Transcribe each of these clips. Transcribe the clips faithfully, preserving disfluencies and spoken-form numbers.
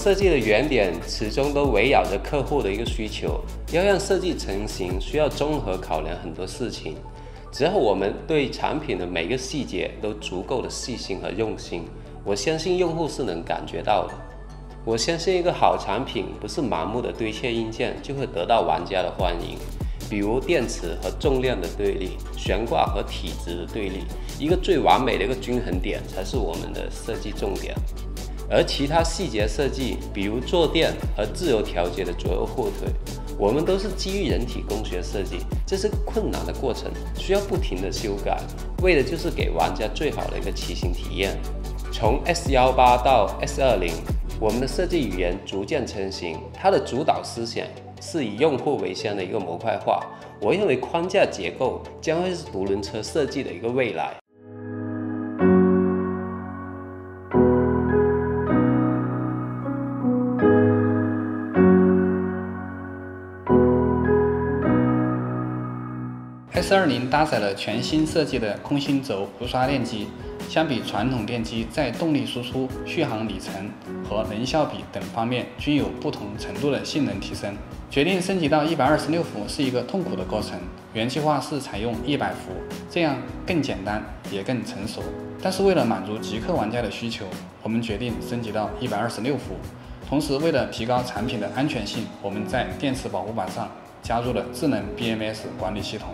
设计的原点始终都围绕着客户的一个需求，要让设计成型，需要综合考量很多事情。只要我们对产品的每个细节都足够的细心和用心，我相信用户是能感觉到的。我相信一个好产品不是盲目的堆砌硬件就会得到玩家的欢迎。比如电池和重量的对立，悬挂和体积的对立，一个最完美的一个均衡点才是我们的设计重点。而其他细节设计，比如坐垫和自由调节的左右后腿，我们都是基于人体工学设计，这是个困难的过程，需要不停的修改，为的就是给玩家最好的一个骑行体验。从 S 十八 到 S 二十，我们的设计语言逐渐成型，它的主导思想是以用户为先的一个模块化。我认为框架结构将会是独轮车设计的一个未来。 S 二十 搭载了全新设计的空心轴无刷电机，相比传统电机，在动力输出、续航里程和能效比等方面均有不同程度的性能提升。决定升级到一百二十六伏是一个痛苦的过程，原计划是采用一百伏，这样更简单也更成熟。但是为了满足极客玩家的需求，我们决定升级到一百二十六伏。同时，为了提高产品的安全性，我们在电池保护板上加入了智能 B M S 管理系统。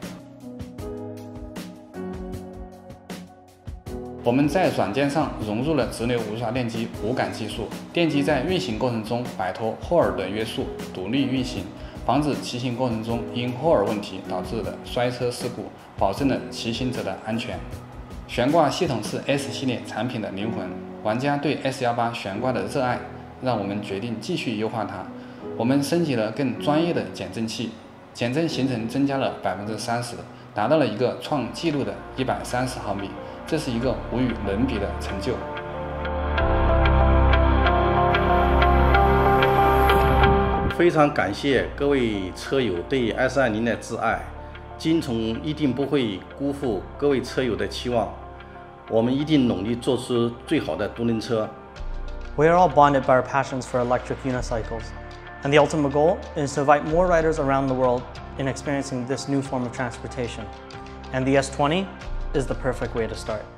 我们在软件上融入了直流无刷电机无感技术，电机在运行过程中摆脱霍尔的约束，独立运行，防止骑行过程中因霍尔问题导致的摔车事故，保证了骑行者的安全。悬挂系统是 S 系列产品的灵魂，玩家对 S 十八 悬挂的热爱让我们决定继续优化它。我们升级了更专业的减震器，减震行程增加了 百分之三十， 达到了一个创纪录的一百三十毫米。这是一个无与伦比的成就。 非常感谢各位车友对 S 二十的挚爱，金虫一定不会辜负各位车友的期望，我们一定努力做出最好的独轮车。 We are all bonded by our passions for electric unicycles, and the ultimate goal is to invite more riders around the world in experiencing this new form of transportation. And the S twenty is the perfect way to start.